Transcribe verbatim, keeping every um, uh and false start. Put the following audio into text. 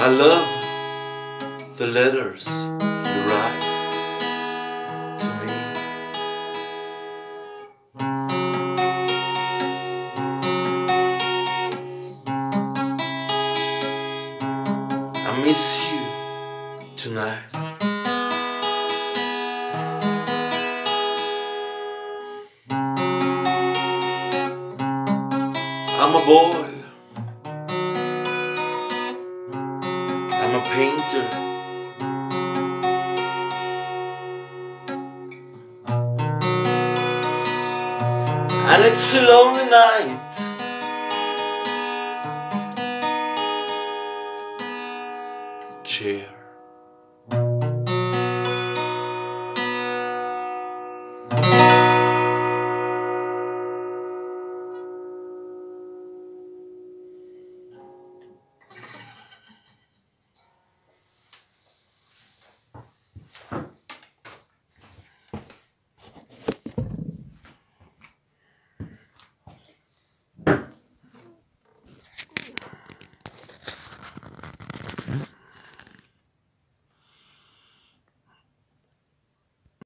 I love the letters you write to me. I miss you tonight. I'm a boy, I'm a painter, and it's a lonely night. Cheers.